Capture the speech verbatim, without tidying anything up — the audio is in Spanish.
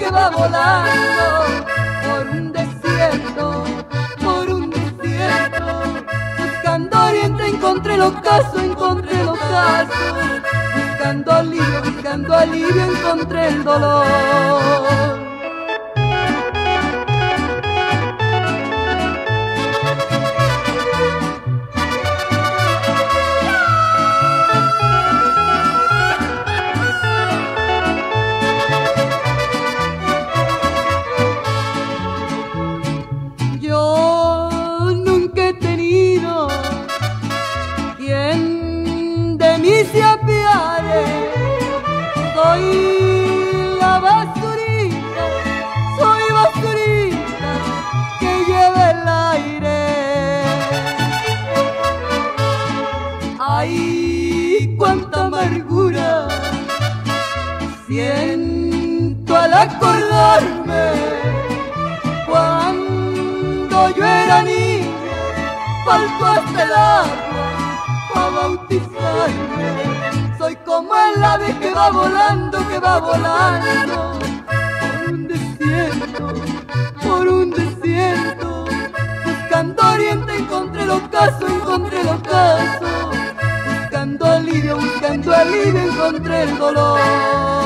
que va volando por un desierto, por un desierto. Buscando oriente encontré el ocaso, encontré el ocaso. Buscando alivio, buscando alivio encontré el dolor. Se apiade, soy la basurita, soy basurita que lleva el aire. Ay, cuánta amargura siento al acordarme cuando yo era niña, faltó hasta el agua a bautizarme. Soy como el ave que va volando, que va volando por un desierto, por un desierto. Buscando oriente encontré el ocaso, encontré el ocaso. Buscando alivio, buscando alivio encontré el dolor.